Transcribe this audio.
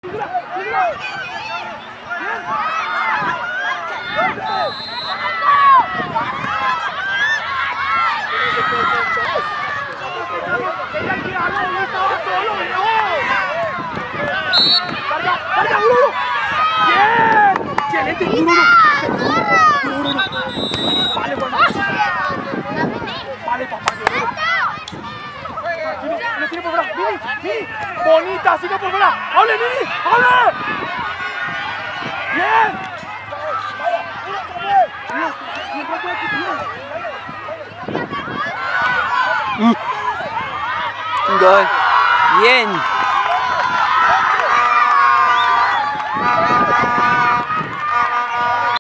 ¡Carga, Bruno! ¡Bien! ¡Excelente, Bruno! Vale, bueno. Vale, papá. Le tiene por fuera. Mini. Bonita, sigue por fuera. ¡Hable, Mini! ¡Hable! ¡Bien! Un gol. Bien.